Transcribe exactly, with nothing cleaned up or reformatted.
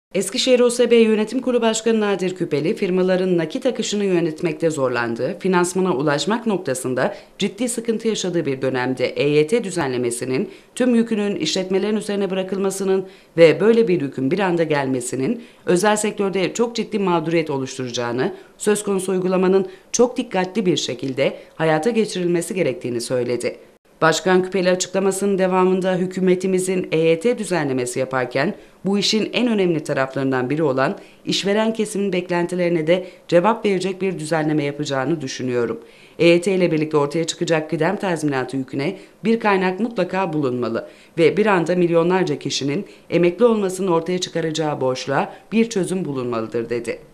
Eskişehir O S B Yönetim Kurulu Başkanı Nadir Küpeli, firmaların nakit akışını yönetmekte zorlandığı, finansmana ulaşmak noktasında ciddi sıkıntı yaşadığı bir dönemde E Y T düzenlemesinin tüm yükünün işletmelerin üzerine bırakılmasının ve böyle bir yükün bir anda gelmesinin özel sektörde çok ciddi mağduriyet oluşturacağını, söz konusu uygulamanın çok dikkatli bir şekilde hayata geçirilmesi gerektiğini söyledi. Başkan Küpeli açıklamasının devamında hükümetimizin E Y T düzenlemesi yaparken bu işin en önemli taraflarından biri olan işveren kesimin beklentilerine de cevap verecek bir düzenleme yapacağını düşünüyorum. E Y T ile birlikte ortaya çıkacak kıdem tazminatı yüküne bir kaynak mutlaka bulunmalı ve bir anda milyonlarca kişinin emekli olmasının ortaya çıkaracağı boşluğa bir çözüm bulunmalıdır dedi.